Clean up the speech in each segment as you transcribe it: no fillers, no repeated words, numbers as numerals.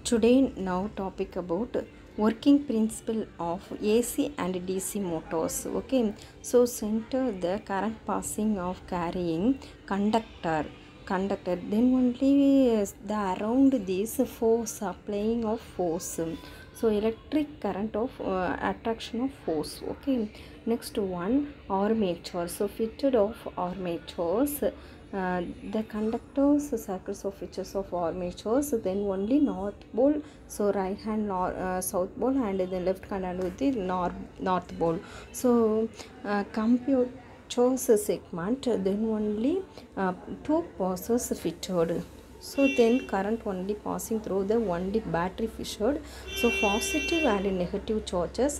Today now topic about working principle of AC and DC motors. Okay, so center the current passing of carrying conductor then only the around this force applying of force, so electric current of attraction of force. Okay, next one, armature. So fitted of armatures, the conductors circles of features of armatures, then only north pole, so right hand south pole, and then left hand with the north pole. So computers segment, then only two passes fitted. So then current only passing through the only battery fitted. So positive and negative charges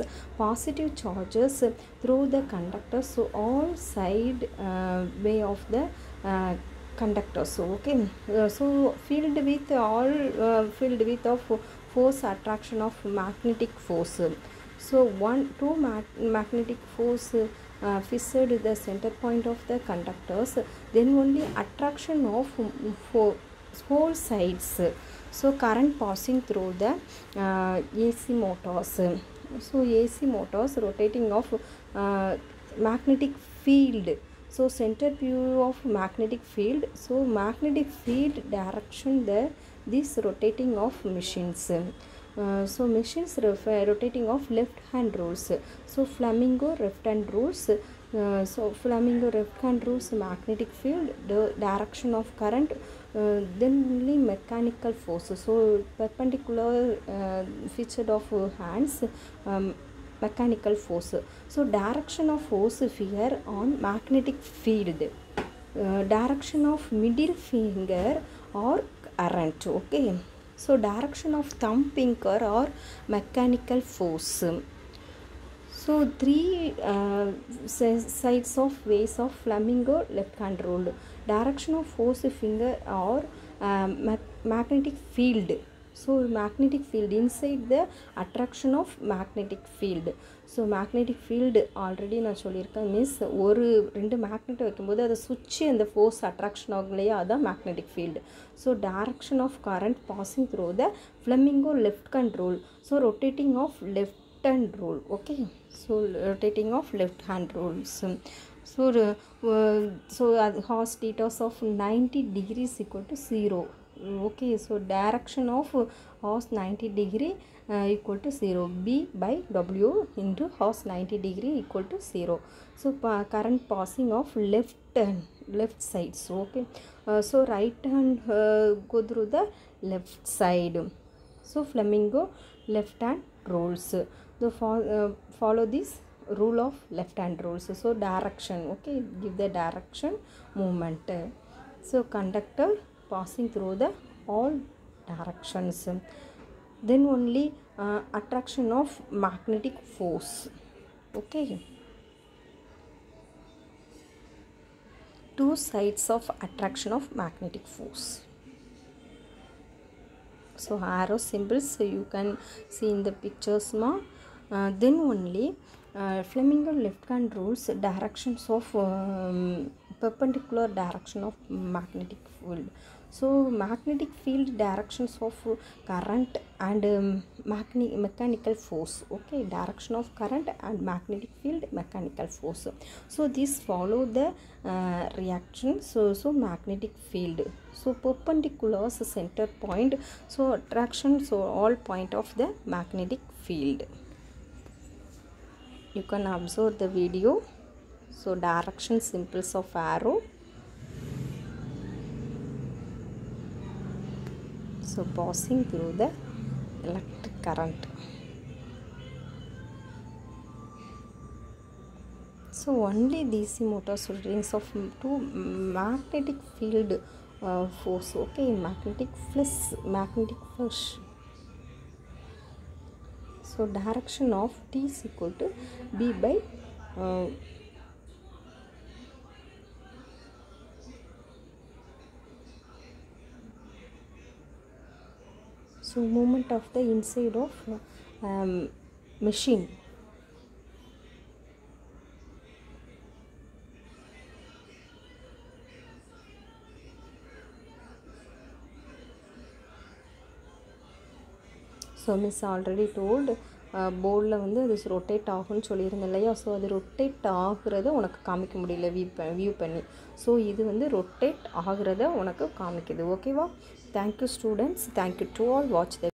through the conductor, so all side way of the conductor. So okay, so filled with of force attraction of magnetic force. So two magnetic force fixed the center point of the conductors, then only attraction of whole sides. So current passing through the AC motors. So AC motors rotating of magnetic field. So center view of magnetic field. So magnetic field direction this rotating of machines. So machines rotating of left hand rules. So flamingo left hand rules. So flamingo left hand rules magnetic field, the direction of current, then only mechanical force. So perpendicular featured of hands, mechanical force. So direction of force here on magnetic field, direction of middle finger or current. Okay, so direction of thumb finger or mechanical force. So three sides of ways of flamingo left hand ruled, direction of force finger or magnetic field. So magnetic field inside the attraction of magnetic field. So magnetic field already நான் சொல்லியிருக்கேன், means ஒரு ரெண்டு மேக்னெட்டை வைக்கும்போது அதை சுற்றி அந்த force attraction ஆகும் இல்லையா, அதுதான் magnetic field. So direction of current passing through the Fleming left control, so rotating of left hand rule. Okay, so rotating of left hand rules. So cos theta of 90 degrees equal to 0. Okay, so direction of cos 90 degree equal to 0, b by w into cos 90 degree equal to 0. So current passing of left side. So okay, so right hand go through the left side. So flamingo left hand rules. So follow this rule of left hand rules. So direction, okay, give the direction movement. So conductor passing through the all directions, then only attraction of magnetic force. Okay, two sides of attraction of magnetic force. So arrow symbols, so you can see in the pictures now. Then only flamingo left hand rules directions of perpendicular direction of magnetic field. So magnetic field directions of current and mechanical force. Okay, direction of current and magnetic field, mechanical force. So this follow the reaction. So magnetic field, so perpendicular center point, so attraction, so all point of the magnetic field. You can observe the video. So direction symbols of arrow. So passing through the electric current. So only DC motors rotations of two magnetic field force. Okay, magnetic flush. So direction of T is equal to B by so movement of the inside of machine. So miss already told போர்டில் வந்து அது rotate ஆகும்னு சொல்லியிருந்தேன் இல்லையா. So அது rotate ஆகுறத உனக்கு காமிக்க முடியல வியூ பண்ணி. ஸோ இது வந்து ரொட்டேட் ஆகுறத உனக்கு காமிக்குது. ஓகேவா? Thank you students. Thank you to all. Watch the